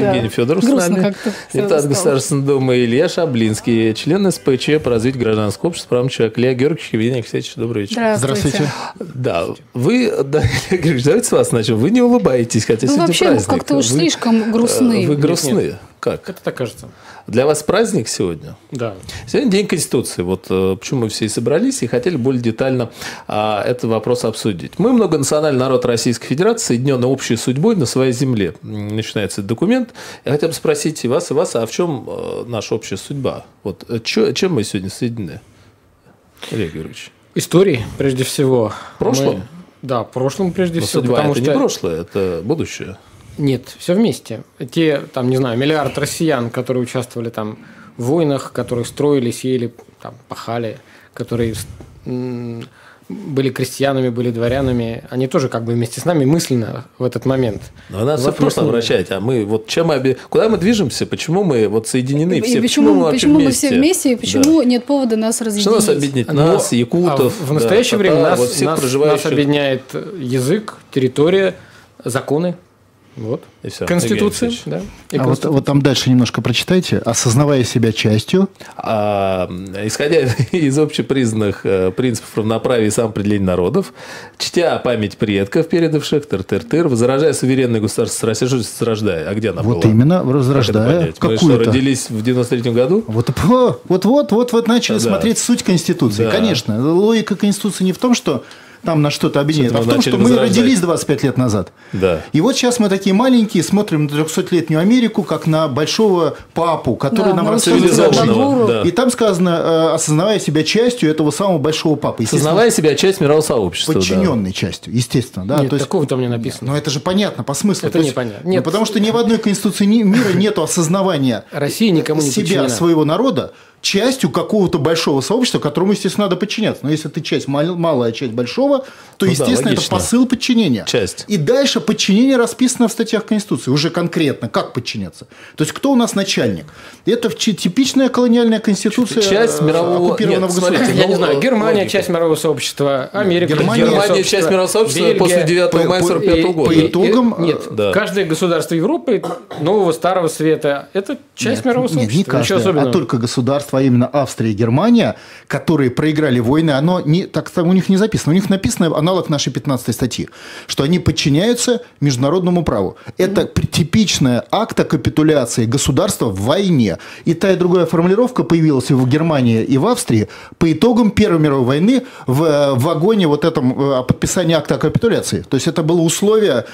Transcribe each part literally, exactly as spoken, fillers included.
Евгений Федоров с нами, депутат Государственной Думы, Илья Шаблинский, член эс пэ че по развитию гражданского общества, прав человека, Илья Георгиевич, Евгений Алексеевич, добрый вечер. Здравствуйте. Да, вы, да, Илья Георгиевич, давайте с вас начнем. Вы не улыбаетесь, хотя вы сегодня вообще праздник. как-то уж вы, слишком грустны. Вы грустны. Нет, нет. Как? Это так кажется. Для вас праздник сегодня? Да. Сегодня День Конституции. Вот почему мы все и собрались и хотели более детально а, этот вопрос обсудить. Мы многонациональный народ Российской Федерации, соединенный общей судьбой на своей земле. Начинается этот документ. Я хотел бы спросить и вас, и вас, а в чем наша общая судьба? Вот, чё, чем мы сегодня соединены, Илья Георгиевич? Истории, прежде всего. В прошлом? Мы... Да, в прошлом прежде Но всего. Судьба потому это что... не прошлое, это будущее. Нет, все вместе. Те, там, не знаю, миллиард россиян, которые участвовали там в войнах, которые строили, сеяли, там, пахали, которые м- были крестьянами, были дворянами, они тоже как бы вместе с нами мысленно в этот момент. Но надо все просто обращать, а мы вот чем мы оби... куда мы движемся, почему мы вот соединены и, все, и почему, почему, мы, почему вместе? мы все вместе, и почему да. нет повода нас разъединить? Что нас объединит? Нас, Но, якутов, а в настоящее да, время татар, нас, вот всех нас, проживающих... нас объединяет язык, территория, законы. Вот. И все. Конституция. Да. И а конституция. Вот, вот там дальше немножко прочитайте. Осознавая себя частью. А, исходя из общепризнанных принципов равноправия и самоопределения народов, чтя память предков, передавших, тыр-тыр-тыр, возрождая суверенное государство России, что значит возрождая? А где она вот была? Вот именно, возрождая. Мы что, родились в девяносто третьем году? Вот, вот, вот, вот, вот начали да. смотреть суть Конституции. Да. Конечно. Логика Конституции не в том, что там на что-то объединяет, а в том, что мы возрождать. родились двадцать пять лет назад. Да. И вот сейчас мы такие маленькие, смотрим на трехсотлетнюю Америку, как на большого папу, который да, нам рассказывает. Да. И там сказано, осознавая себя частью этого самого большого папы. Осознавая себя частью мирового сообщества. Подчиненной да. частью, естественно. Да? Нет, То есть, такого там не написано. Но это же понятно по смыслу. Это непонятно. Нет. Ну, потому что ни в одной конституции мира нет осознавания Россия никому не себя, подчинена. своего народа, частью какого-то большого сообщества, которому, естественно, надо подчиняться. Но если ты часть, малая часть большого, то, ну, естественно, да, это посыл подчинения. Часть. И дальше подчинение расписано в статьях Конституции. Уже конкретно, как подчиняться. То есть, кто у нас начальник? Это типичная колониальная конституция часть мирового оккупированного Нет, государства. Смотрите, я не знаю, Германия логика. часть мирового сообщества, Америка Германия, Германия часть мирового сообщества Бельгия, после девятого мая сорок пятого года. По итогам... И, нет, да. каждое государство Европы, нового, старого света, это часть нет, мирового нет, сообщества. Не каждое, а только государство, а именно Австрия и Германия, которые проиграли войны, оно не, так у них не записано. У них написано аналог нашей пятнадцатой статьи, что они подчиняются международному праву. Это типичная акта капитуляции государства в войне. И та и другая формулировка появилась и в Германии, и в Австрии по итогам Первой мировой войны в вагоне вот этом подписания акта о капитуляции. То есть это было условие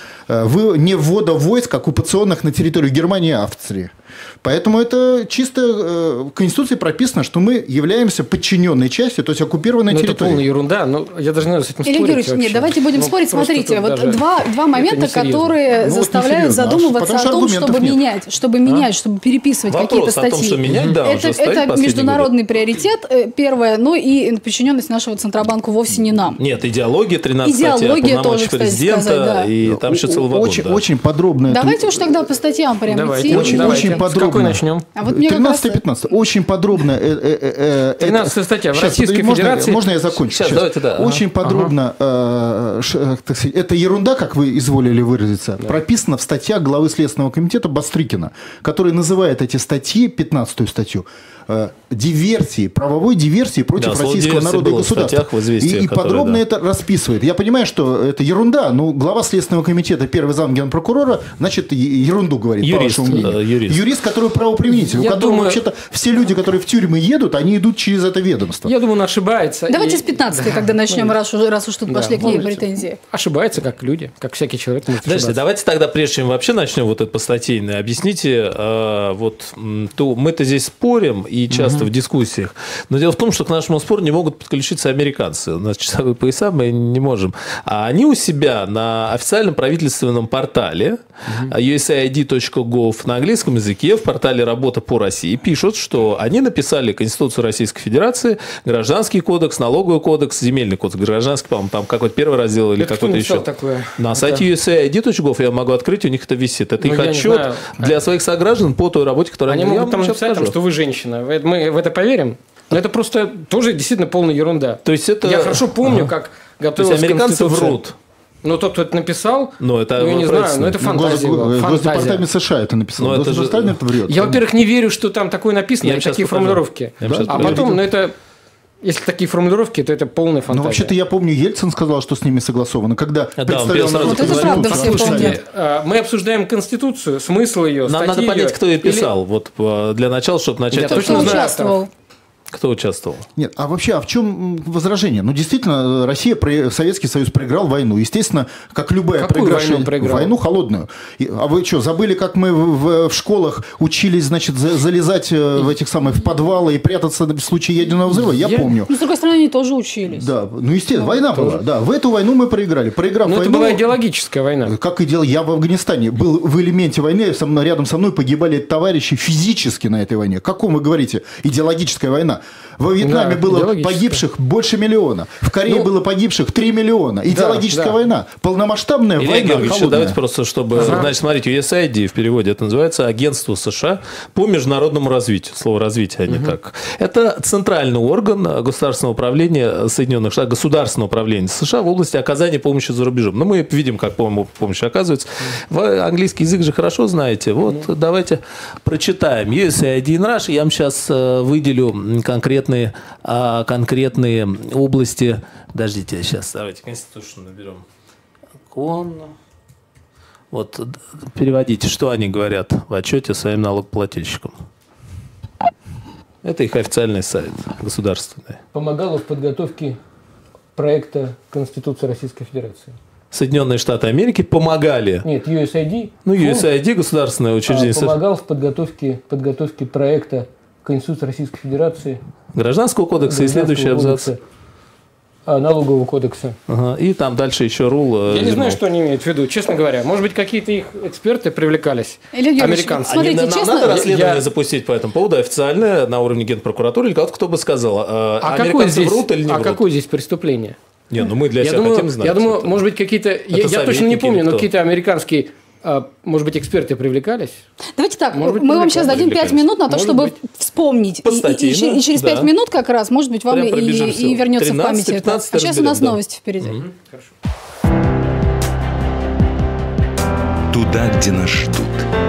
не ввода войск оккупационных на территорию Германии и Австрии. Поэтому это чисто в Конституции прописано, что мы являемся подчиненной частью, то есть оккупированной но территорией. Это полная ерунда, но я даже не знаю с этим Илья спорить Георгиевич, вообще. нет, давайте будем ну, спорить. Смотрите, вот даже... два, два момента, которые ну, заставляют вот задумываться а о том, чтобы нет. менять, чтобы менять, а? чтобы переписывать какие-то статьи. О том, что менять, да, это это международный годы. приоритет, первое, ну и подчиненность нашего Центробанка вовсе не нам. Нет, идеология, тринадцатая статья, полномочия президента, сказать, да. и там еще целый вагон. Очень, да. очень подробно. Давайте уж тогда по статьям прямо давайте, идти. Очень, давайте. очень подробно. С какой начнем? А вот тринадцатая-пятнадцатая. Очень подробно. тринадцатая статья. В Сейчас, Российской можно, Федерации... Можно я закончу? Сейчас, сейчас. Давайте, да. Очень ага. подробно, ага. э, так сказать, это ерунда, как вы изволили выразиться, да. прописана в статьях главы Следственного комитета Бастрыкина, который называет эти статьи, пятнадцатую статью, э, диверсии, правовой диверсии против да, российского народа и государства. И, и подробно да. это расписывает. Я понимаю, что это ерунда, но глава Следственного комитета, первый зам генпрокурора, значит, ерунду говорит, юрист, по вашему мнению. Юрист. юрист, который правоприменитель, Я у которого думаю... вообще-то все люди, которые в тюрьмы едут, они идут через это ведомство. Я думаю, он ошибается. Давайте и... с пятнадцатой, когда начнем, раз уж, раз уж тут да, пошли к ней претензии. Ошибается, как люди, как всякий человек может Подождите, давайте тогда, прежде чем вообще начнем вот это постатейное, объясните, э, вот то, мы-то здесь спорим и часто угу. в дискуссиях, но дело в том, что к нашему спору не могут подключиться американцы. У нас часовые пояса, мы не можем. А они у себя на официальном правительственном портале угу. ю эс эй ай ди точка гов на английском языке в портале «Работа по России» пишут, что они написали Конституцию Российской Федерации, Гражданский кодекс, Налоговый кодекс, Земельный кодекс, Гражданский, по-моему, там какой-то первый раздел или какой-то еще. Такое? На это... сайте ю эс эй ай ди точка гов я могу открыть, у них это висит. Это ну, их отчет для своих сограждан по той работе, которую они они могут там написать, там, что вы женщина. Мы в это поверим? Но это просто тоже действительно полная ерунда. То есть это... Я хорошо помню, ага. как готовилась То есть американцы Конституция. врут. Ну, тот, кто это написал, но это ну, я не знаю, но это фантазия. Ну, Госдепартамент США это написал. Госдепартамент врет. Я, во-первых, не верю, что там такое написано, и такие формулировки. А потом, ну, это... Если такие формулировки, то это полная фантазия. Ну, вообще-то я помню, Ельцин сказал, что с ними согласовано. Когда да, представлял народ... Вот это правда, все помнят. Мы обсуждаем Конституцию, смысл ее, Нам надо понять, кто ее писал. Или... Вот для начала, чтобы начать... Кто точно участвовал. Кто участвовал? Нет, а вообще, а в чем возражение? Ну, действительно, Россия, Советский Союз проиграл войну. Естественно, как любая проигравшая войну, проиграл? войну холодную. А вы что, забыли, как мы в, в школах учились, значит, залезать в этих самых в подвалы и прятаться в случае ядерного взрыва? Я, Я... помню. Ну, с другой стороны, они тоже учились. Да, ну, естественно, ну, война тоже. была. Да, в эту войну мы проиграли. Проиграв Но войну... это была идеологическая война. Как и делал я в Афганистане. Был в элементе войны, со мной, рядом со мной погибали товарищи физически на этой войне. Каком вы говорите? Идеологическая война. Во Вьетнаме да, было погибших больше миллиона. В Корее ну, было погибших три миллиона. Идеологическая да, да. война. Полномасштабная Илья война. Георгиевич, давайте просто, чтобы... Ага. Значит, смотрите, ю эс эй ай ди в переводе это называется Агентство США по международному развитию. Слово развитие, а не угу. так. Это центральный орган государственного управления Соединенных Штатов, государственного управления США в области оказания помощи за рубежом. Ну, мы видим, как помощь оказывается. Вы английский язык же хорошо знаете. Вот угу. давайте прочитаем. ю эс эй ай ди in Russia. Я вам сейчас выделю конкретные конкретные области. Подождите, сейчас давайте Конституцию наберем. Кон. Вот переводите, что они говорят в отчете своим налогоплательщикам. Это их официальный сайт государственный. Помогала в подготовке проекта Конституции Российской Федерации. Соединенные Штаты Америки помогали. Нет, ю эс эй ай ди. Ну, ю эс эй ай ди государственное учреждение. А, помогал в подготовке, подготовке проекта Конституции Российской Федерации. Гражданского кодекса и следующий абзац. А, налогового кодекса. Ага. И там дальше еще рул. Я не знаю, что они имеют в виду, честно говоря. Может быть, какие-то их эксперты привлекались. Илья американцы. Смотрите, они, честно, нам надо расследование я... запустить по этому поводу официальное на уровне Генпрокуратуры или кого-то, кто бы сказал, а, а американцы здесь, врут или не а врут? А какое здесь преступление? Не, ну мы для я себя думаю, хотим знать. Я думаю, это. может быть, какие-то... Я, я точно не помню, но какие-то американские... Может быть, эксперты привлекались? Давайте так, может быть, мы вам сейчас дадим пять минут на то, может чтобы быть, вспомнить. И, статье, и, и, и через пять да. минут как раз, может быть, вам и, и вернется в память это. А сейчас разберем, у нас да. новости впереди. Mm-hmm. Хорошо. Туда, где нас ждут.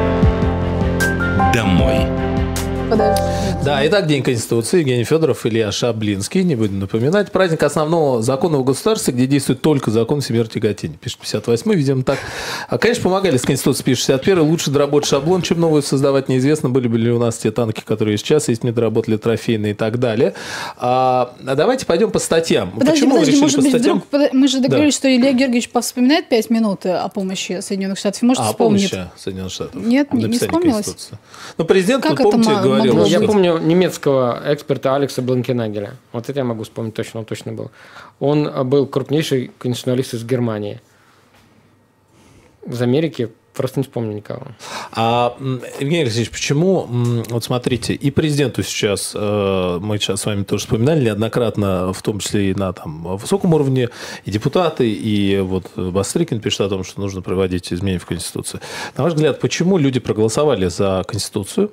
Домой. Подожди. Да, итак, День Конституции. Евгений Федоров, Илья Шаблинский. Не будем напоминать. Праздник основного законного государства, где действует только закон всемирного тяготения. Пишет пятьдесят восьмой, видимо, так. А, конечно, помогали с Конституцией, пишет шестьдесят первый. Лучше доработать шаблон, чем новую создавать. Неизвестно, были бы ли у нас те танки, которые сейчас есть, не доработали трофейные и так далее. А, а давайте пойдем по статьям. Подожди, Почему подожди, вы может по быть, статьям? вдруг... Мы же договорились, да. что Илья Георгиевич повспоминает пять минут о помощи Соединенных Штатов. Может, а, вспомнит. помощи Соединенных Штатов? Нет, не, не вспомнилось. Ну, президент, как вы помните, говорил... Ну, я помню немецкого эксперта Алекса Бланкенагеля. Вот это я могу вспомнить точно, он точно был. Он был крупнейший конституционалист из Германии. Из Америки просто не вспомню никого. А, Евгений Алексеевич, почему, вот смотрите, и президенту сейчас, мы сейчас с вами тоже вспоминали неоднократно, в том числе и на там, высоком уровне, и депутаты, и вот Бастрыкин пишет о том, что нужно проводить изменения в Конституцию. На ваш взгляд, почему люди проголосовали за Конституцию,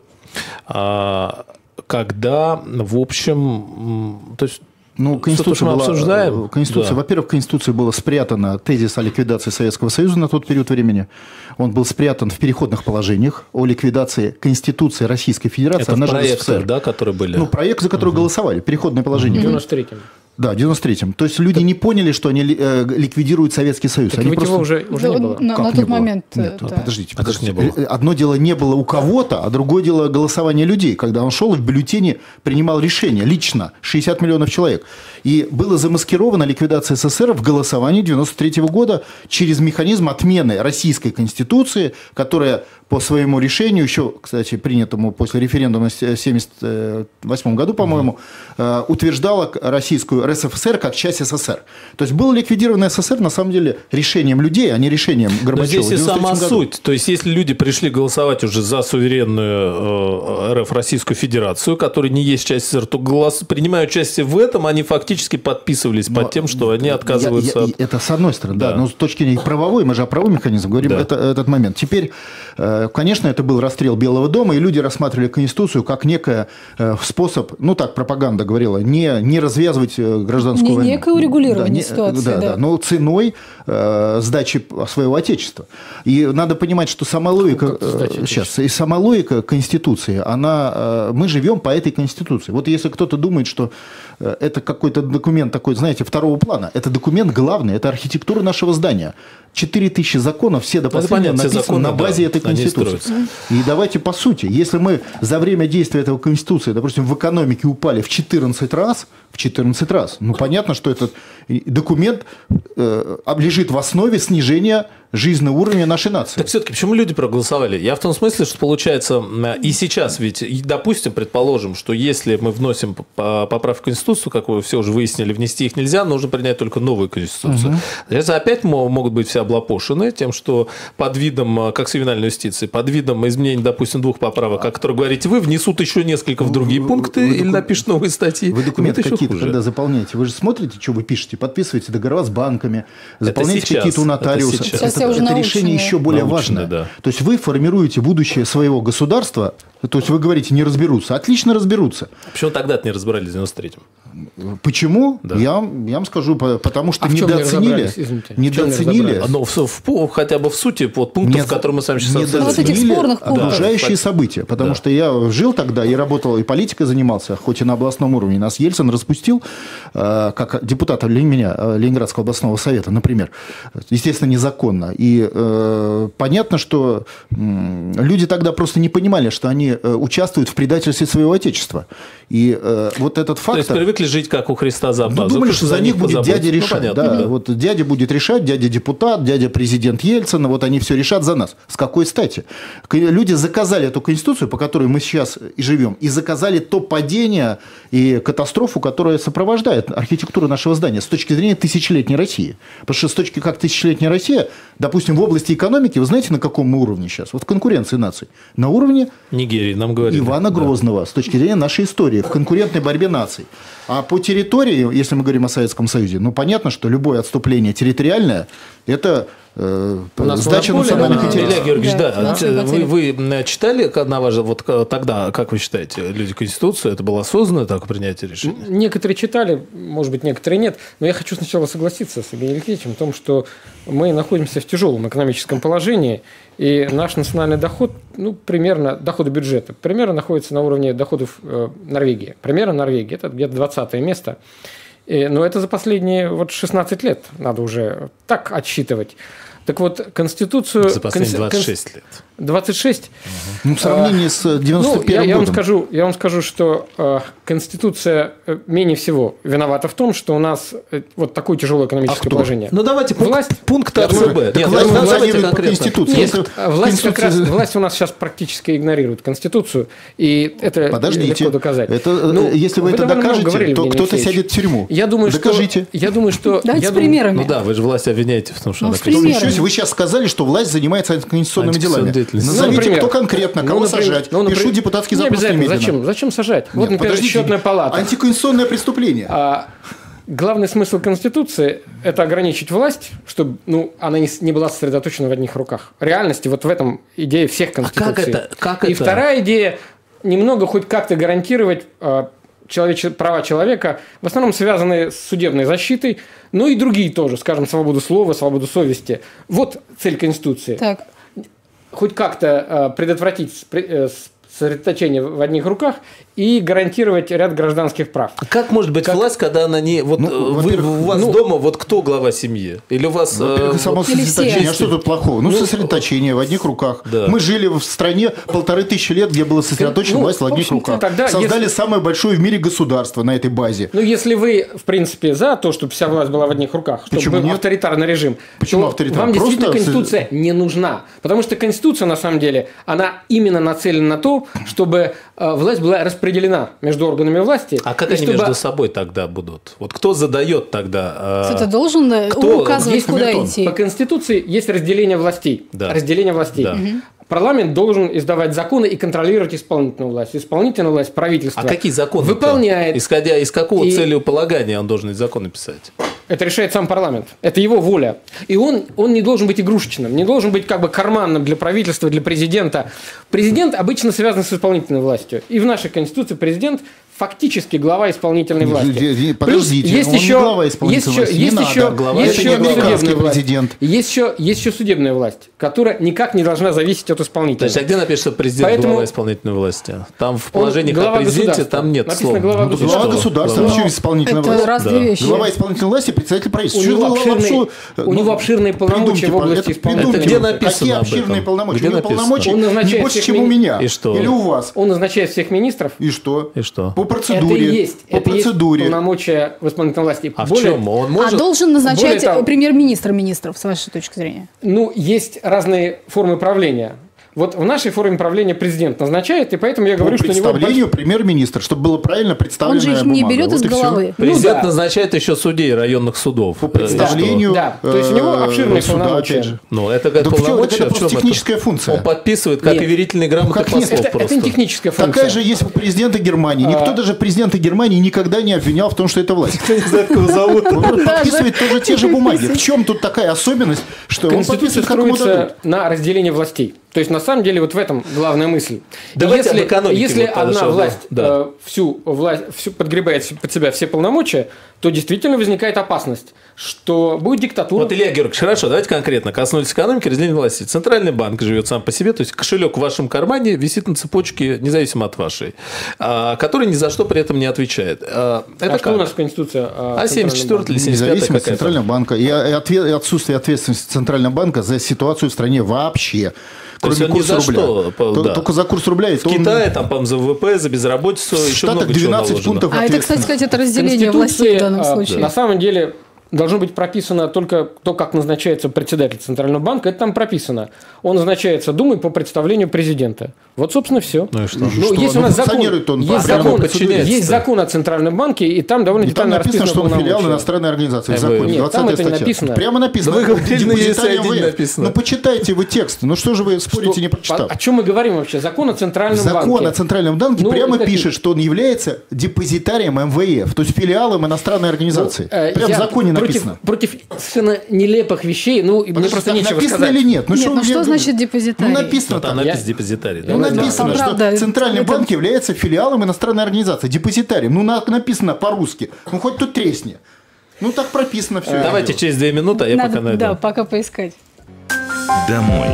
когда, в общем, то есть... Ну, Конституция, была, обсуждаем. Конституция, да. Во-первых, в Конституции было спрятано тезис о ликвидации Советского Союза на тот период времени. Он был спрятан в переходных положениях о ликвидации Конституции Российской Федерации. Это она проекты, да, которые были? Ну, проект, за который угу. голосовали, переходное положение. В девяносто третьем. Да, в девяносто третьем. То есть люди так... не поняли, что они э, ликвидируют Советский Союз. Так они ведь просто... его уже, уже не было. На, на тот было? момент... Нет, да. подождите. подождите. Не было. Одно дело не было у кого-то, а другое дело голосование людей. Когда он шел в бюллетене, принимал решение лично, шестьдесят миллионов человек. И было замаскировано ликвидация СССР в голосовании девяносто третьего года через механизм отмены Российской Конституции, которая по своему решению, еще, кстати, принятому после референдума в семьдесят восьмом году, по-моему, mm-hmm. утверждала российскую эр эс эф эс эр как часть эс эс эс эр. То есть было ликвидировано эс эс эс эр, на самом деле, решением людей, а не решением Горбачева. Но здесь и сама суть. То есть, если люди пришли голосовать уже за суверенную эр эф Российскую Федерацию, которая не есть часть эс эс эс эр, то голос... принимая участие в этом, они фактически подписывались Но под тем, что они отказываются я, я, от... Это с одной стороны, да. да. Но с точки зрения правовой, мы же о правовом механизме говорим, да. это, этот момент. Теперь... Конечно, это был расстрел Белого дома, и люди рассматривали Конституцию как некий способ, ну так пропаганда говорила, не, не развязывать гражданскую не войну. Некое урегулирование да, не, ситуации. Да, да. Да, но ценой э, сдачи своего отечества. И надо понимать, что сама логика, э, сейчас, и сама логика Конституции, она, э, мы живем по этой Конституции. Вот если кто-то думает, что э, это какой-то документ такой, знаете, второго плана, это документ главный, это архитектура нашего здания. четыре тысячи законов, все до последнего написаны законы, на базе да, этой Конституции. И давайте по сути, если мы за время действия этого Конституции, допустим, в экономике упали в четырнадцать раз, в четырнадцать раз, ну понятно, что этот документ э, лежит в основе снижения жизненного уровня нашей нации. Так все-таки почему люди проголосовали? Я в том смысле, что получается и сейчас, ведь, допустим, предположим, что если мы вносим поправки в Конституцию, как вы все уже выяснили, внести их нельзя, нужно принять только новую Конституцию. Угу. Это опять могут быть все облапошены тем, что под видом, как с ювенальной юстицией, под видом изменения, допустим, двух поправок, о которых говорите вы, внесут еще несколько в другие вы, пункты вы, или доку... напишут новые статьи. Вы документы какие-то когда заполняете, вы же смотрите, что вы пишете, подписываете договора с банками, заполняете какие-то у нотариуса. Это, это, это решение еще более научные, важное. Да. То есть вы формируете будущее своего государства, то есть вы говорите, не разберутся. Отлично разберутся. Почему тогда-то не разбирались в девяносто третьем? Почему? Да. Я, я вам скажу, потому что а недооценили. Не недооценили. Но в, в, хотя бы в сути вот пунктов, Нет, которые мы сами сейчас недооценили вот окружающие да. события. Потому да. что я жил тогда и работал, и политикой занимался, хоть и на областном уровне. Нас Ельцин распустил, как депутата меня, Ленинградского областного совета, например. Естественно, незаконно. И э, понятно, что э, люди тогда просто не понимали, что они э, участвуют в предательстве своего отечества. И э, вот этот фактор... То есть привыкли жить как у Христа за пазухой. Думали, что за них будет дядя решать. Ну, понятно, да, да. Вот дядя будет решать, дядя депутат, дядя президент Ельцин, вот они все решат за нас. С какой стати? Люди заказали эту Конституцию, по которой мы сейчас и живем, и заказали то падение и катастрофу, которая сопровождает архитектуру нашего здания с точки зрения тысячелетней России. Потому что с точки как тысячелетняя Россия, допустим, в области экономики, вы знаете, на каком мы уровне сейчас? Вот конкуренции наций. На уровне Нигерии, нам говорили. Ивана Грозного, да. С точки зрения нашей истории, в конкурентной борьбе наций. А по территории, если мы говорим о Советском Союзе, ну, понятно, что любое отступление территориальное – это э, сдача национальных да. интересов. Илья Георгиевич, да, да. Вы, вы читали, на ваш, вот тогда, как вы считаете, люди Конституцию, это было осознанное так принятие решения? Некоторые читали, может быть, некоторые нет, но я хочу сначала согласиться с Евгением Алексеевичем в том, что мы находимся в тяжелом экономическом положении, и наш национальный доход, ну, примерно, доходы бюджета, примерно находится на уровне доходов э, Норвегии. Примерно Норвегии, это где-то двадцатое место. И, но это за последние вот, шестнадцать лет надо уже так отсчитывать. Так вот, Конституцию... За последние двадцать шесть лет. двадцать шесть? Угу. Ну, в сравнении а, с девяносто первым ну, я, я годом. Вам скажу, я вам скажу, что э, Конституция менее всего виновата в том, что у нас э, вот такое тяжелое экономическое а положение. Ну, давайте власть, пункт А, С, Б. Нет, власть функционирует по Конституции. Нет, власть, как раз, власть у нас сейчас практически игнорирует Конституцию, и это Подождите, легко доказать. Это, ну, если вы, вы это докажете, говорили, то кто-то сядет в тюрьму. Я думаю, Докажите. Что, я думаю, что... Давайте я с примерами. Думаю, ну да, вы же власть обвиняете в том, что ну, она... Примерами. Вы сейчас сказали, что власть занимается антиконституционными делами. Назовите, ну, кто конкретно, кого ну, сажать. Ну, Пишу депутатский запрос немедленно. Зачем? Зачем сажать? Нет, вот, например, подождите, счетная палата. Антиконституционное преступление. А, главный смысл Конституции – это ограничить власть, чтобы ну, она не, не была сосредоточена в одних руках. В реальности вот в этом идея всех Конституций. А как это? Как И это? вторая идея – немного хоть как-то гарантировать а, человеч... права человека, в основном связанные с судебной защитой, ну и другие тоже, скажем, свободу слова, свободу совести. Вот цель Конституции. Так. Хоть как-то э, предотвратить э, сосредоточение в одних руках и гарантировать ряд гражданских прав. А как может быть как... власть, когда она не... Вот ну, вы, у вас ну, дома вот кто глава семьи? Или у вас... Во-первых, само вот... сосредоточение. А что тут плохого? Ну, ну сосредоточение в одних руках. Да. Мы жили в стране полторы тысячи лет, где была сосредоточена ну, власть в одних руках. Тогда, Создали если... самое большое в мире государство на этой базе. Ну, если вы, в принципе, за то, чтобы вся власть была в одних руках, чтобы Почему был нет? авторитарный режим, Почему то авторитарный? вам Просто... действительно Конституция не нужна. Потому что Конституция, на самом деле, она именно нацелена на то, чтобы э, власть была распределена между органами власти. А как они чтобы... между собой тогда будут? Вот кто задает тогда? Э... Кто-то должен кто... указывать, есть куда комитон. идти. По Конституции есть разделение властей. Да. Разделение властей. Да. Угу. Парламент должен издавать законы и контролировать исполнительную власть. Исполнительная власть, правительство. А какие законы? Выполняет. Исходя из какого и... целеуполагания он должен эти законы писать? Это решает сам парламент. Это его воля. И он, он не должен быть игрушечным, не должен быть как бы карманным для правительства, для президента. Президент обычно связан с исполнительной властью. И в нашей Конституции президент фактически глава исполнительной власти. Подождите, есть он еще, не глава исполнительной есть власти. Еще, есть не еще, надо. Глава есть это еще не американский судебная президент. Власть. Есть еще, есть еще судебная власть, которая никак не должна зависеть от исполнительной. Значит, а где напишется президент Поэтому глава исполнительной власти? Там в положении глава о президенте государства. там нет Написано слова. глава Ну, государства. Глава государства, Глава. вообще исполнительная Это власть. разные Да. вещи. Глава исполнительной власти, председатель У правительства. него, Что за обширные, лапшу? у него обширные полномочия Придумайте, в области это исполнительной придумайте. Где власти. написано Какие об этом? обширные полномочия? Где У него написано? полномочий Он не назначает больше, всех чем у мини- меня. И что? Или у вас. Он назначает всех министров. И что? И что? По процедуре. Это и есть, По это и есть процедуре. полномочия в исполнительной власти. А в Более- чем? Он А может... должен назначать более того- премьер-министр министров, с вашей точки зрения? Ну, есть разные формы правления. Вот в нашей форме правления президент назначает, и поэтому я По говорю, что у него... представлению премьер-министр, чтобы было правильно Он представлено. же их не берет из головы. Президент Ну да. назначает еще судей районных судов. По Э, представлению. Да, то есть у него э, обширные суда, полномочия. опять же. Ну, это как Да в чём? полномочия, Это в чем просто техническая функция. Он подписывает, как Нет. и верительные грамоты как нет? послов Это, просто. это не техническая функция. Такая же есть у президента Германии. Никто А. даже президента Германии никогда не обвинял в том, что это власть. Не знаю, как его зовут. Он подписывает тоже те же бумаги. В чем тут такая особенность, что он Конституция подписывает, как ему дадут? строится на разделении властей. То есть, на самом деле, вот в этом главная мысль. Давайте если об экономике если вот, одна чтобы- власть да. э, всю власть всю подгребает под себя все полномочия, то действительно возникает опасность, что будет диктатура. Вот, Илья Георгиевич, хорошо, давайте конкретно. Коснулись экономики, разделения власти. Центральный банк живет сам по себе, то есть кошелек в вашем кармане висит на цепочке, независимо от вашей, а, который ни за что при этом не отвечает. А, Это а как? что у нас в Конституции? о А Центральном семьдесят четвёртый банке? или семьдесят пятый Независимость какая-то? Центрального банка и, и отве- и отсутствие ответственности Центрального банка за ситуацию в стране вообще. То есть Кроме он ни курса за рубля. что, по- То- да. Только за курс рубля. И В то он- Китае, там, по-моему, за ВВП, за безработицу, в еще Штатах много чего двенадцать наложено. пунктов А это, кстати, ответственности. сказать, это разделение властей в данном а, случае. На самом деле должно быть прописано только то, как назначается председатель Центрального банка. Это там прописано. Он назначается Думой по представлению президента. Вот, собственно, все. Ну и что? Ну, Что, есть у ну, нас закон, функционирует он по есть, прямой закон, процедуре. есть закон о Центральном банке, и там довольно И там детально написано, расписано что он филиал полномочия. иностранной организации. В Э, законе, нет, там двадцатая это не статья. написано. Прямо написано. Да вы говорили, на Депозитарий ЕС один МВФ. написано. Ну, почитайте вы текст. Ну, что же вы спорите, Что- не прочитав? О, о чем мы говорим вообще? Закон о Центральном Закон банке. о Центральном банке Ну, прямо это- пишет, что он является депозитарием МВФ, то есть филиалом иностранной организации. Э, Прямо в я законе против, написано. Против совершенно нелепых вещей, ну, и мне Подожди, просто так нечего написано сказать. или нет? Нет, вы ну мне что говорите? значит депозитарий? Ну, написано Ну, там там. написано депозитарий. да. Ну, Я знаю. написано, Там, что правда, Центральный это- банк является филиалом иностранной организации, депозитарием. Ну, на- написано по-русски. Ну, хоть тут тресни. Ну, так прописано все. Давайте через две минуты, а я Надо, пока найду. да, пока поискать. Домой.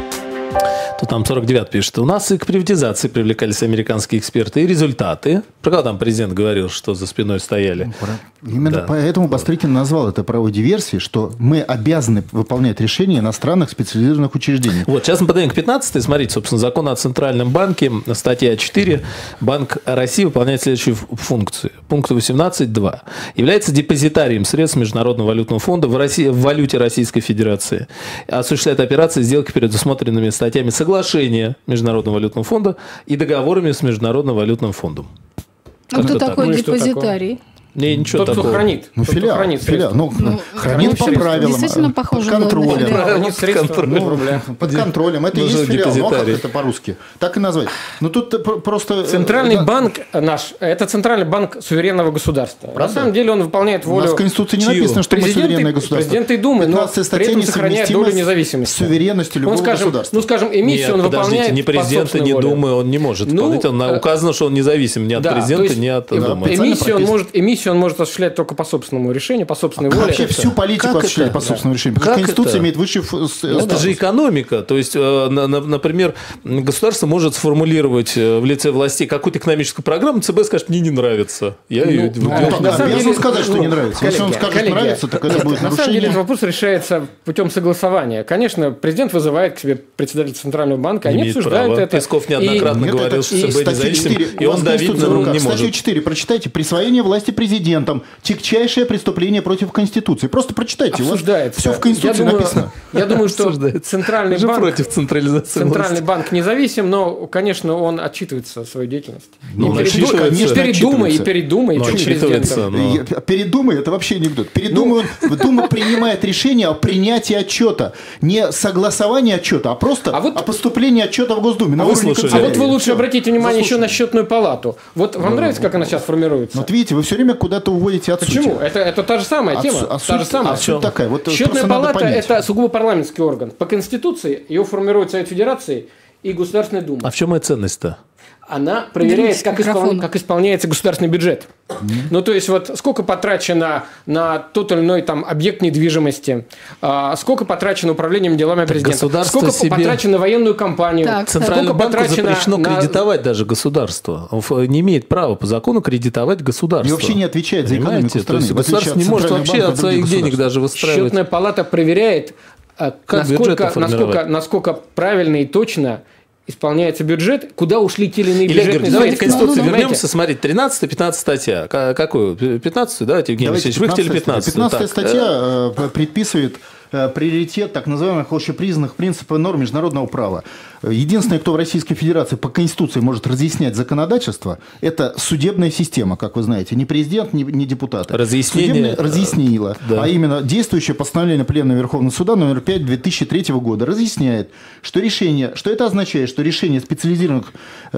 То там сорок девять пишет. У нас и к приватизации привлекались американские эксперты. И результаты. Про кого там президент говорил, что за спиной стояли? Именно Да. поэтому Бастрыкин назвал это правовой диверсией, что мы обязаны выполнять решения иностранных специализированных учреждений. Вот, сейчас мы подойдем к пятнадцатой. Смотрите, собственно, закон о Центральном банке, статья четыре. Банк России выполняет следующую ф- функцию. Пункт восемнадцать два. Является депозитарием средств Международного валютного фонда в, России, в валюте Российской Федерации. Осуществляет операции, сделки, предусмотренными статьями соглашения Международного валютного фонда и договорами с Международным валютным фондом. А кто это так? такой Ну и что депозитарий? Не, ничего Тот, кто такого. хранит. Ну, тот, кто филиал, хранит филиал. средства. Ну, хранит хранит по средства. правилам. Действительно под похоже на- на контролем. филиал. Хранит средства контролем. в рублях. Под контролем. Это и Нужен есть филиал. Ну, а как депозитарий. это по-русски? Так и назвать. Ну, тут пр- просто... Центральный да, банк наш, это центральный банк суверенного государства. На Правда? самом деле он выполняет У волю нас в Конституции не чью? написано, что мы президента, суверенное государство. президента и Думы, но пятнадцатая при статья этом сохраняет несовместима долю с независимости. суверенностью любого Он, скажем, государства. ну, скажем, эмиссию Нет, он подождите, выполняет ни по президента, собственной ни воле. Думы он не может Ну, выполнять. Он э, указано, что он независим ни от Да, то президента, есть ни от э, Думы. Официально эмиссию он, прописано. может, эмиссию он может осуществлять только по собственному решению, по собственной воле. Вообще всю политику Как осуществляет это? по собственному решению. Потому Как что Конституция это? имеет высший ф- с- Это статус. же экономика. То есть, э, на- на- например, государство может сформулировать э, в лице властей какую-то экономическую программу, ЦБ скажет, мне не нравится. Я ее Ну, Ну, делаю. так, на самом обязан деле, сказать, что ну, не нравится. Если он коллеги, скажет, коллеги, нравится, так это нет, будет на самом деле нарушение. этот вопрос решается путем согласования. Конечно, президент вызывает к себе председателя Центрального банка, Не они имеет обсуждают права. это. Песков И- неоднократно Нет, говорил, это что и ЦБ статья независим, четыре. и У вас он давить Конституция на- в руках. не Статью может. четыре прочитайте. Присвоение власти президентом. Тягчайшее преступление против Конституции. Просто прочитайте. У вас Обсуждается. все в Конституции я думаю, написано. Я думаю, что Обсуждается. Центральный Вы же банк... против централизации Центральный власти. банк независим, но, конечно, он отчитывается о своей деятельности. Ну, и он перед, отчитывается. Думой, и перед Думой, и Отчитывается. перед Думой, и Ну, перед отчитывается, президентом. но- Я- Перед Думой это вообще анекдот. Перед Думой он- Дума принимает решение о принятии отчета. Не согласование отчета, а просто А вот- о поступлении отчета в Госдуме. На А вы уровне слушали? А вот вы канцелярии. лучше Всё. обратите внимание еще Заслушали. на счетную палату. Вот вам нравится, как она сейчас формируется? Вот видите, вы все время куда-то уводите от Почему? сути. Это, это та же самая От тема. су- а та суть- же самая. а суть такая. Вот Счетная просто надо палата – понять. это сугубо парламентский орган. По Конституции ее формирует Совет Федерации и Государственная Дума. А в чем ее ценность-то? Она проверяет, как, испол... как исполняется государственный бюджет. Mm-hmm. Ну, то есть, вот сколько потрачено на тот или иной там, объект недвижимости, а, сколько потрачено управлением делами президента, сколько себе... потрачено на военную кампанию. Так, Центральному банку потрачено запрещено на... кредитовать даже государство. Он не имеет права по закону кредитовать государство. И вообще не отвечает за экономику Понимаете? страны. То есть государство не может вообще от своих денег даже выстраивать. Счетная палата проверяет, Как насколько, насколько, насколько правильно и точно исполняется бюджет, куда ушли те или иные Илья бюджетные Георгиевич, давайте к средства. Конституции Ну, ну, вернемся. Смотрите, тринадцатая-пятнадцатая статья. Какую? пятнадцатую, да, Евгений Давайте Алексеевич? Вы хотели пятнадцатую. пятнадцатая статья э, предписывает э, приоритет так называемых общепризнанных принципов и норм международного права. Единственное, кто в Российской Федерации по Конституции может разъяснять законодательство, это судебная система, как вы знаете. Не президент, не, не депутаты. Разъяснение. Судебная разъяснила. Да. А именно действующее постановление Пленума Верховного Суда номер пять две тысячи третьего года разъясняет, что решение, что это означает, что решение специализированных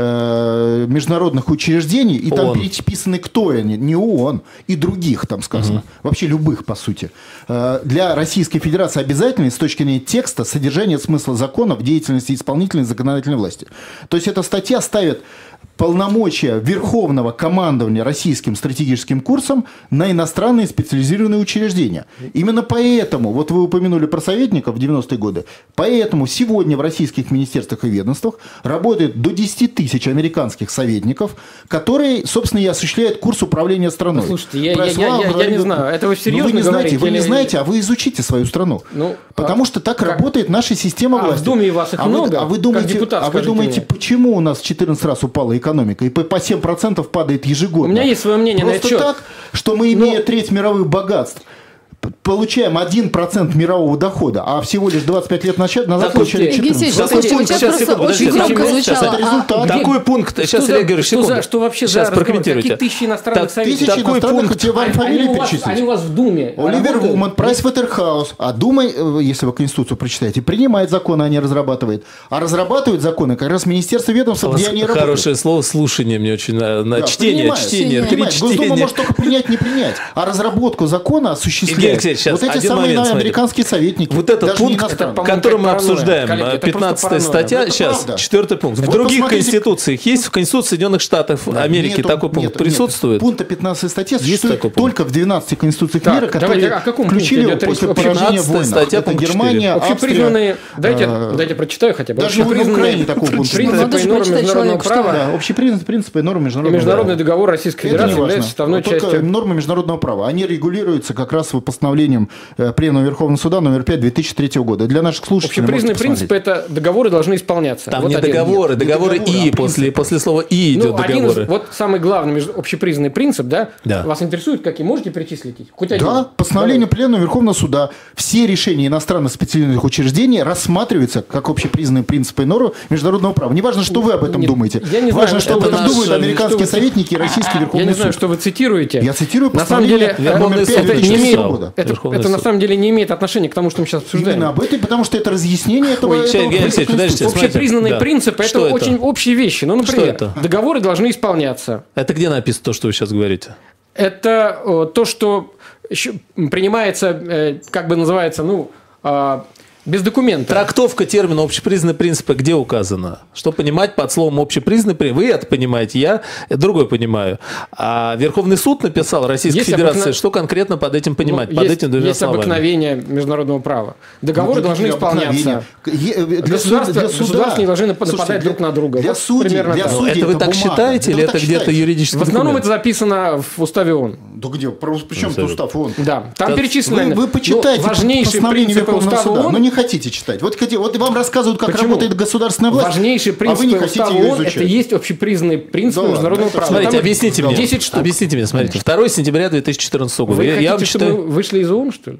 э, международных учреждений, и там ООН. переписаны кто они, не ООН, и других там сказано, угу. вообще любых, по сути, э, для Российской Федерации обязательны с точки зрения текста, содержания, смысла закона в деятельности исполнительной и законодательной власти. То есть эта статья ставит полномочия Верховного командования российским стратегическим курсом на иностранные специализированные учреждения. Именно поэтому, вот вы упомянули про советников в девяностые годы, поэтому сегодня в российских министерствах и ведомствах работает до десяти тысяч американских советников, которые, собственно, и осуществляют курс управления страной. Слушайте, я, я, я, я, я не знаю, это вы серьезно ну, вы не знаете, говорите? Вы или... не знаете, а вы изучите свою страну. Ну, Потому а, что так как? работает наша система а власти. в Думе вас их а много? Вы, а вы думаете, депутат, а вы думаете мне. почему у нас в четырнадцать раз упала экономика и по семь процентов падает ежегодно? У меня есть свое мнение Просто на этот счет. так, что мы, имея Но... треть мировых богатств, получаем один процент мирового дохода, а всего лишь двадцать пять лет назад Так, получали Евгений четырнадцать. Алексеевич, Какой пункт? сейчас Сейчас, просто секунду, очень подождите. громко Сейчас, звучало. это результат. Какой пункт? Сейчас, Илья Георгиевич, что, секунду. за, что вообще Сейчас за прокомментируйте. Каких тысячи иностранных Так, советников? тысячи Такой иностранных, пункт. тебе вам Они, фамилии у вас, перечислить. они у вас в Думе Оливер работают? Вуман, Прайсватерхаус. А Дума, э, если вы Конституцию прочитаете, принимает законы, а не разрабатывает. А разрабатывают законы как раз Министерство ведомства, где они работают. Хорошее слово «слушание» мне очень на, на Да, чтение, принимает, чтение, три принимает. Госдума чтения. может только принять, не принять. А разработку закона Евгений осуществляют Алексеевич, сейчас вот эти один самые момент, американские советники. Вот этот даже не пункт, иностранные. по-моему, который мы как паранойя. обсуждаем, Коллеги, это пятнадцатая просто статья, паранойя. сейчас, Это правда. четвертый пункт. В Вот других посмотрите. конституциях есть, в Конституции Соединенных Штатов Америки Нету, такой пункт нет, присутствует? Нет. Пункта пятнадцатой статьи Есть существует такой пункт? только в двенадцати конституциях Так, мира, которые давайте, о каком включили его пункте идет после речь? поражения в пятнадцатая войнах. статья, Это пункт Германия, Общепризнанные, Австрия. дайте, э, дайте прочитаю хотя бы. даже на Общепризнанные Украине такого пункта нет. принципы Надо и же нормы прочитать международного человеку, права Да, общепризнанные принципы и нормы и международного международный права. договор Российской Это Федерации не важно. является составной Вот только частью. нормы международного права. Они регулируются как раз постановлением э, Пленума Верховного Суда номер пять две тысячи третьего года. Для наших слушателей Общепризнанные можете посмотреть. принципы – это договоры должны исполняться. Там Вот не один. договоры, Нет, не договоры договоры, «и», а после, после слова «и» идет Ну, один из, договоры. вот самый главный между- общепризнанный принцип, да? Да. Вас интересует, какие? Можете перечислить? их? Хоть один. Да, постановление Пленума Верховного Суда. Все решения иностранных специализированных учреждений рассматриваются как общепризнанные принципы и нормы международного права. Не важно, что вы об этом Нет, думаете. я не Важно, знаю, что это об этом наш- думают что американские вы- советники и Российский Я Верховный не знаю, суд. что вы цитируете. Я цитирую На самом деле, постановление э, номер Верховный пять суд это две не тысячи имеет, четвёртого года. это, Верховный это на суд. самом деле не имеет отношения к тому, что мы сейчас обсуждаем. Именно об этом, потому что это разъяснение этого. Ой, этого Евгений принципа Алексеевич, подождите, Конституции. Общепризнанные да. принципы – это, Что это? очень общие вещи. Ну, например, это? договоры должны исполняться. Это где написано то, что вы сейчас говорите? Это э, то, что еще принимается, э, как бы называется, ну, э, без документа. Трактовка термина «общепризнанные принципы» где указано? Что понимать под словом «общепризнанные принципы»? Вы это понимаете, я другое понимаю. А Верховный суд написал Российской Есть Федерации, обыкновен- что конкретно под этим понимать, Ну, под есть, этим двумя есть словами. обыкновение международного права. Договоры Ну, должны исполняться. Е- Для Государства- суда- для суда- государства не должны нападать Слушайте, друг на друга. Для Вот судей, примерно для так. Ну, судей это вы так бумага. считаете или вы это так где-то считаете? юридический В основном документ? это записано в уставе ООН. Да где? Про- Причем Ну, тут устав ООН? Да, там Так перечислены Вы, вы почитайте ну, важнейшие постановление принципы Верховного устава суда, ООН. но не хотите читать. Вот, хотите, вот вам рассказывают, как Почему? работает государственная власть, Важнейшие а вы не принципы хотите устава ее ООН – изучать. это есть общепризнанные принципы Да ладно, международного это права. Смотрите, Там объясните мне. десять штук. Объясните мне, смотрите. второе сентября две тысячи четырнадцатого года. Вы Я, я вам хотите, чтобы читаю... мы вышли из ООН, что ли?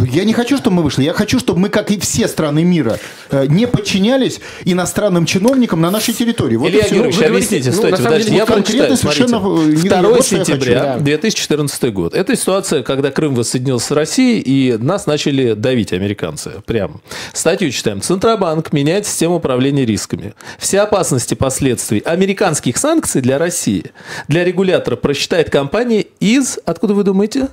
Я не хочу, чтобы мы вышли. Я хочу, чтобы мы, как и все страны мира, э, не подчинялись иностранным чиновникам на нашей территории. Вот Илья и всё. Георгиевич, Вы объясните, говорите, ну, стойте, на самом подождите, деле, я вот прочитаю, конкретно смотрите. совершенно, э, не- второго вот что я сентября хочу, да. две тысячи четырнадцатый год. Это ситуация, когда Крым воссоединился с Россией, и нас начали давить американцы. Прям. Статью читаем. Центробанк меняет систему управления рисками. Все опасности последствий американских санкций для России для регулятора просчитает компания из... Откуда вы думаете?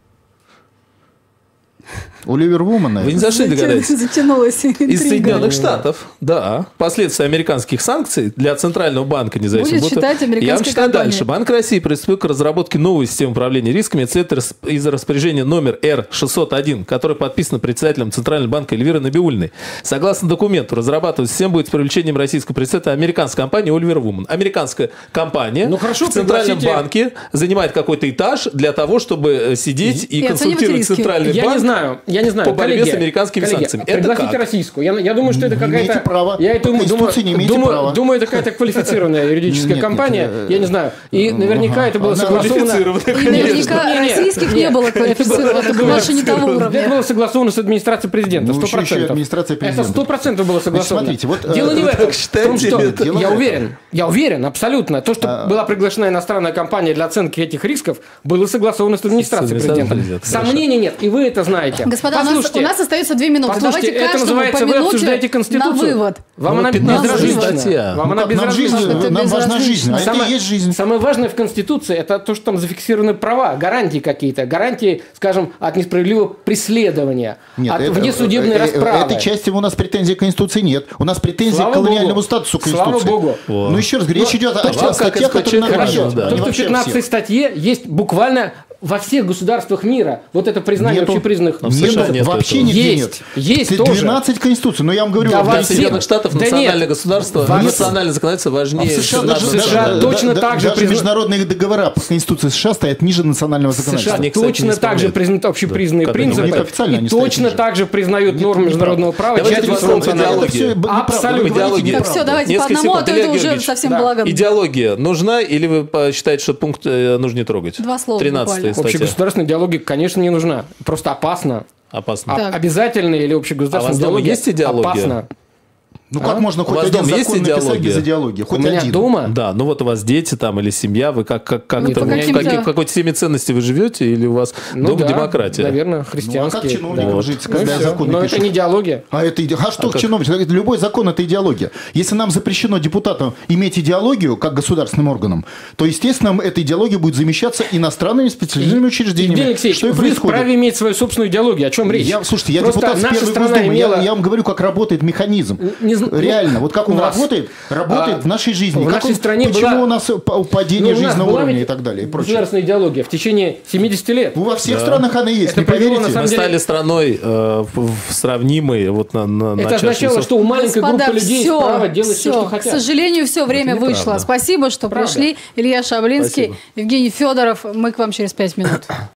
Оливер Вуман, Вы не наверное. зашли, догадались? Затянулась интрига. Из Соединенных Штатов, да. Последствия американских санкций для Центрального банка независимого. Будет считать американская Я вам читаю компания. дальше. Банк России приступил к разработке новой системы управления рисками. Это из распоряжения номер Р шестьсот один, который подписан председателем Центрального банка Эльвирой Набиуллиной. Согласно документу, разрабатывать систему будет с привлечением российского представителя американской компании Оливер Вуман. Американская компания Ну, хорошо, в Центральном пригласите- банке занимает какой-то этаж для того, чтобы сидеть и, И оценивать консультировать риски. Центральный Я банк. не знаю, я не знаю. по борьбе коллеги, с американскими коллеги, санкциями. Это Пригласите как? российскую. Я, я думаю, что это Не какая-то... имеете права. Я это По думаю, Конституции не имеете думаю, права. думаю, это какая-то квалифицированная юридическая Нет, компания. нет, Я не знаю. И наверняка это было Она согласовано... И наверняка Не, не, российских не. не было квалифицированных, Это было- наши не того Это уровня. было согласовано с администрацией президента, Ну, сто еще- еще процентов. администрация президента. Это сто процентов было согласовано. смотрите, вот, Дело э, не в вы этом. так В том, считаете что или это? Дело я в уверен, я уверен, абсолютно. То, что была приглашена иностранная компания для оценки этих рисков, было согласовано с администрацией С президента. администрацией президента, Сомнений нет, и вы это знаете. Господа, у нас, Послушайте, у нас остается две минуты. Послушайте, Давайте это каждому называется, по вы обсуждаете минуте на Конституцию. вывод. Вам Ну, она пятнадцатая безразлична. статья. Вам Ну, она как, нам, жизнь, безразлична. Это нам важна жизнь, а это Самое- и есть жизнь. Самое важное в Конституции – это то, что там зафиксированы права, гарантии какие-то. Гарантии, скажем, от несправедливого преследования, от это- внесудебной э, э, расправы. Этой части у нас претензий к Конституции нет. У нас претензий Слава к колониальному Богу. статусу Слава Конституции. Богу. Ну, еще раз говорю, речь идет о вам как статьях, которые нам СПЧ важны. важно, да. То, Они что в вообще пятнадцатой все. статье есть буквально во всех государствах мира. Вот это признание Нету. общепризнанных. Но в США Нету, нет вообще этого. нигде Есть, нет. есть Ты тоже. двенадцать конституций, но я вам говорю, Давай. Для в Все. Соединенных Штатов Да национальное нет. государство, Во- национальное законодательство А важнее. в США надо- даже, в США даже- точно да- так же даже призна- международные договора по Конституции США стоят ниже национального США законодательства. Они, кстати, не точно так же исполняют. признают общепризнанные Да, принципы. у них официально И они стоят точно ниже. так же признают нормы международного права. Давайте частью два своего слова национального. по идеологии. Абсолютно. Идеология. Так, все, давайте Несколько по одному, секунд. а то Илья это уже Георгиевич, совсем да. балаган. Идеология нужна или вы по- считаете, что пункт э, нужно не трогать? Два слова тринадцатая буквально. статья. Общегосударственная идеология, конечно, не нужна. Просто опасно. Опасно. А- Так. обязательная или А у общегосударственная вас дома идеология есть идеология? опасно. Ну как можно У хоть вас один дома есть закон написать идеология? без идеологии? У Хоть меня один. дома Да, ну вот у вас дети там или семья, вы как, как, как Нет, это, по в каким-то- каких- в какой-то системе ценностей вы живете или у вас ну, дом да, демократия? наверное, Ну а как христианские. чиновникам Вот. жить, Ну и когда всё. законы Но пишут? это не идеология. А это иде- а что как? чиновничество? Это любой закон это идеология. Если нам запрещено депутатам иметь идеологию как государственным органам, то, естественно, эта идеология будет замещаться иностранными специализированными учреждениями. Евгений Алексеевич, что и вы происходит. вправе иметь свою собственную идеологию. О чем речь? Я, слушайте, я Просто депутат с наша первой страна Госдумы. имела... Я, я вам говорю, как работает механизм. Не зн- Реально, вот как у он вас. работает, работает А, в нашей жизни. в Как нашей он- стране почему была- у нас па- падение Ну, у нас жизненного была уровня ведь и так далее и прочее. государственная идеология в течение семидесяти лет. Ну, во всех странах она есть, Это не привело, поверите? на самом Мы деле- стали страной э, в- в- сравнимой вот на, на Это начавшейся- означало, что у маленькой Господа, группы людей есть всё, право делать все, всё. что К хотят. сожалению, все время неправда. вышло. Спасибо, что Правда. пришли. Илья Шаблинский, Спасибо. Евгений Федоров. Мы к вам через пять минут.